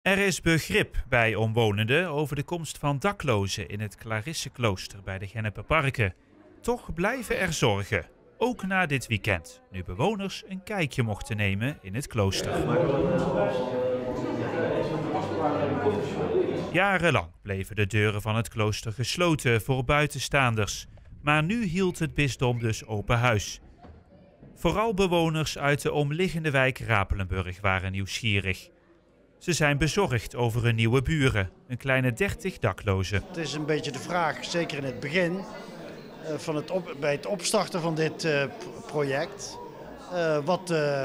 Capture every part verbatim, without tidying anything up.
Er is begrip bij omwonenden over de komst van daklozen in het Clarisseklooster bij de Genneperparken. Toch blijven er zorgen, ook na dit weekend, nu bewoners een kijkje mochten nemen in het klooster. Jarenlang bleven de deuren van het klooster gesloten voor buitenstaanders, maar nu hield het bisdom dus open huis. Vooral bewoners uit de omliggende wijk Rapelenburg waren nieuwsgierig. Ze zijn bezorgd over hun nieuwe buren, een kleine dertig daklozen. Het is een beetje de vraag, zeker in het begin, van het op, bij het opstarten van dit uh, project, uh, wat uh, de,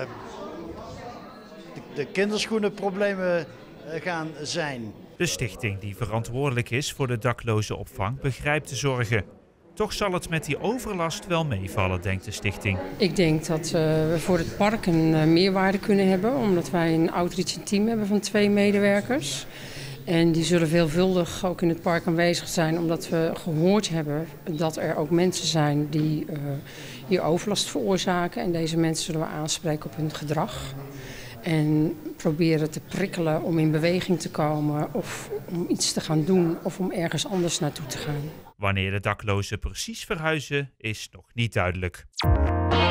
de kinderschoenenproblemen uh, gaan zijn. De stichting die verantwoordelijk is voor de daklozenopvang begrijpt de zorgen. Toch zal het met die overlast wel meevallen, denkt de stichting. Ik denk dat uh, we voor het park een uh, meerwaarde kunnen hebben, omdat wij een outreach team hebben van twee medewerkers. En die zullen veelvuldig ook in het park aanwezig zijn, omdat we gehoord hebben dat er ook mensen zijn die uh, hier overlast veroorzaken. En deze mensen zullen we aanspreken op hun gedrag. En proberen te prikkelen om in beweging te komen of om iets te gaan doen of om ergens anders naartoe te gaan. Wanneer de daklozen precies verhuizen is nog niet duidelijk.